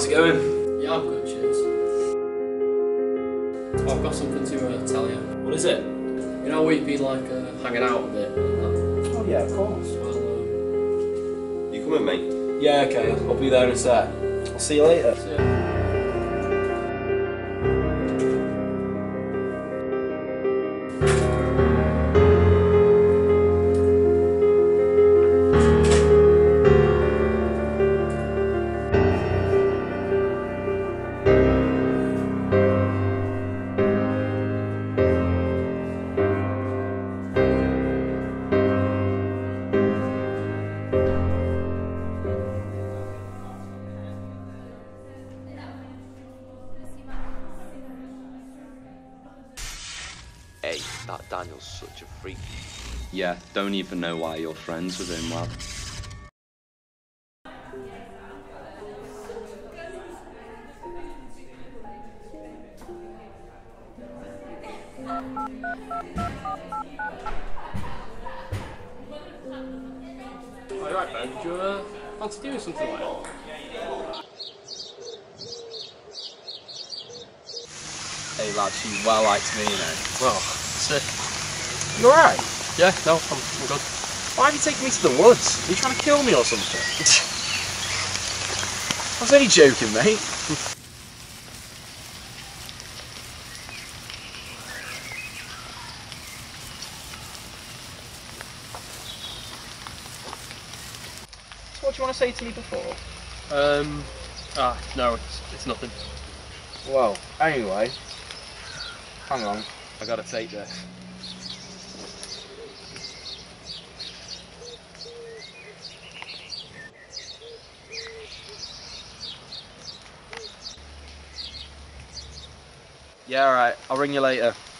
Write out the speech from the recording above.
How's it going? Yeah, I'm good, cheers. Oh, I've got something to tell you. What is it? You know, we've been like hanging out a bit and that. Oh yeah, of course. Well, You coming, mate? Yeah, okay, I'll be there in a sec. I'll see you later. see ya. Hey, that Daniel's such a freak. Yeah, don't even know why you're friends with him, lad. Alright, Ben, do you fancy doing something like that? Hey lad, she well likes me, you know. Well, sick. You alright? Yeah, no, I'm good. Why have you taken me to the woods? Are you trying to kill me or something? I was only joking, mate. So what do you want to say to me before? No, it's nothing. Well, anyway, hang on, I gotta take this. Yeah, alright, I'll ring you later.